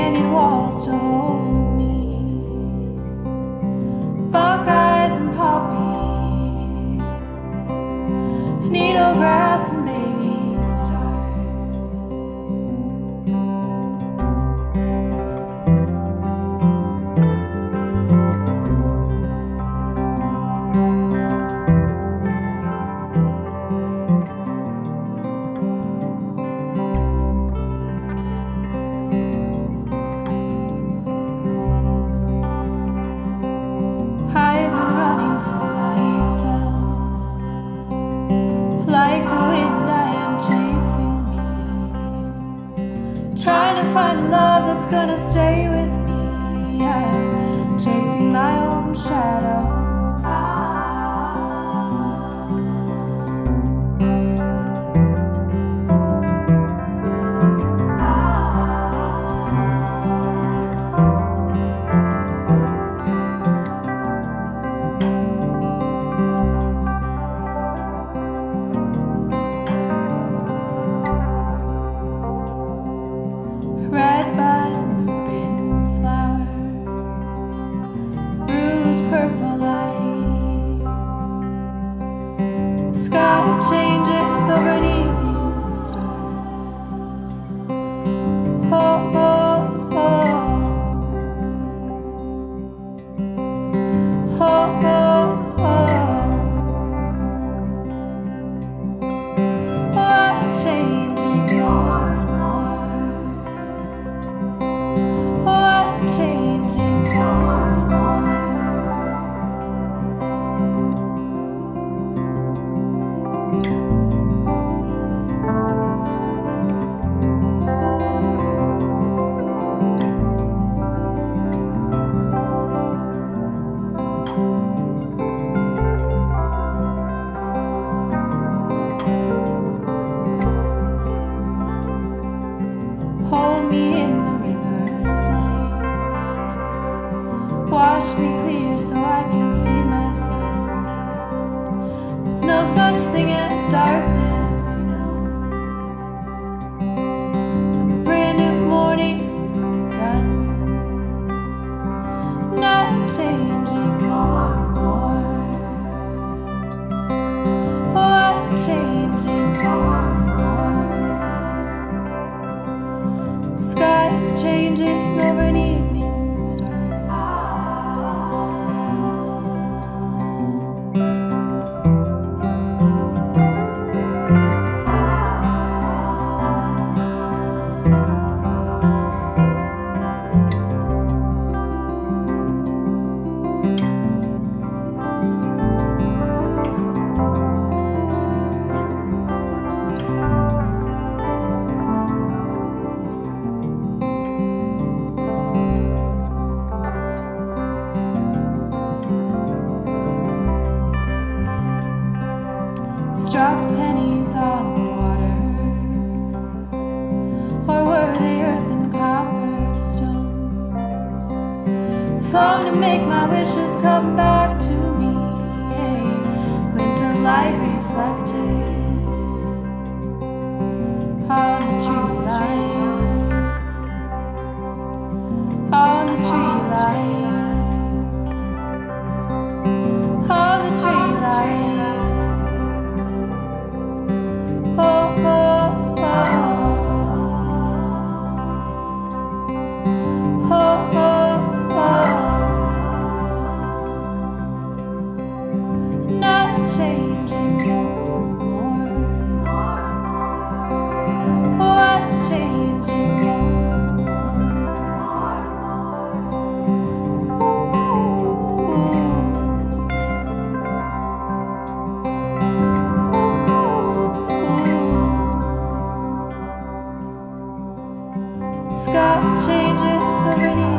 canyon walls to hold me, buckeyes and poppies, needle grass and baby stars. I've been running from myself, like the wind I am chasing me, trying to find love that's gonna stay with me. I'm chasing my own shadow. Red bud and lupin flower, bruised purple light. The sky changes over an evening star. Oh, oh, oh. Oh, oh, oh. Oh, I'm changing more and more. Oh, I'm changing more and more. Hold me in the river's light, wash me clear so I can see myself right. There's no such thing as darkness, you know. And a brand new morning begun. And I'm changing more and more. Oh, I'm changing more and more. The sky is changing over an evening star. Struck pennies on the water, or were they earth and copper stones? Flown to make my wishes come back to me, a glint of light reflected on the tree line, on the tree line, on the tree line. Oh, oh, oh. Oh, oh, oh. And I'm changing more and more. Oh, I'm changing more and more. Sky changes over an